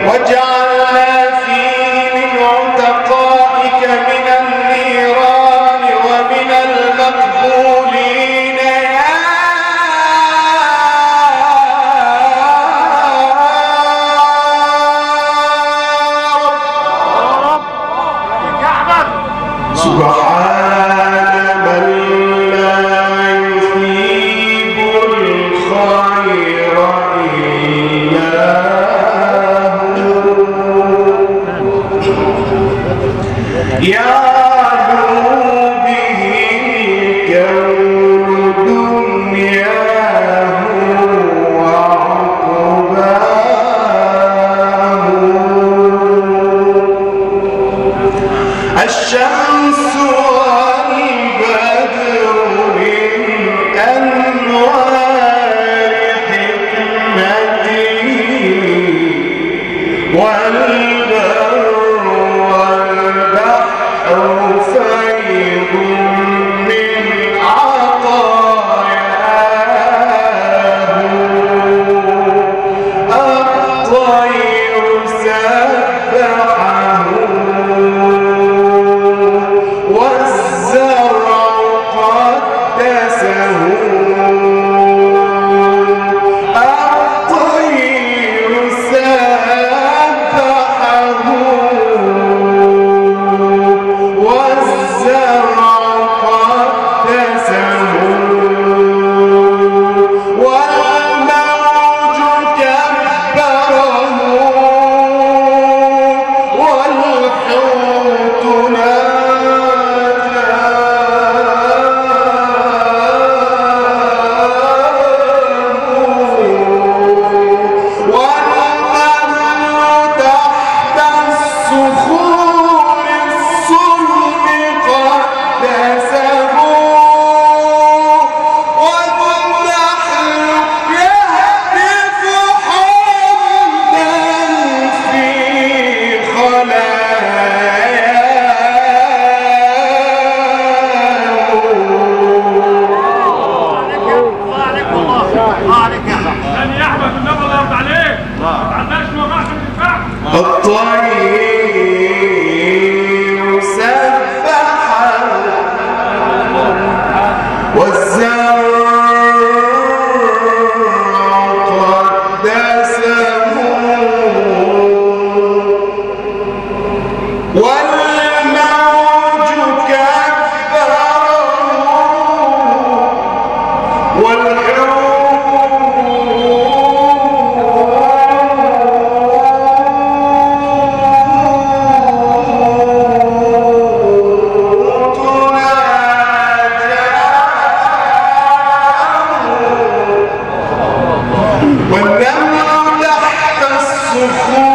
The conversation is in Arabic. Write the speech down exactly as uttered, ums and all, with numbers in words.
وجعلنا فيه من عتقائك من النيران ومن المقبولين يا رب. سبحان من لا يثيب الخير إلا يعلو به الكون دنياه وعقباه. الشمس والبدر من أنوار حكمته والبر فيض من عطاياه. الطير سبحه والزرع قدسه. الطير سبحه والزرع قدسه. والموج كبره والحوت ناداه. والنمل تحت الصخور الصلب قدسه. والنحل يهتف حمدا في خلاياه. الطير سبحه والزرع قدسه. والموج كبره والحوت والنمل تحت الصخور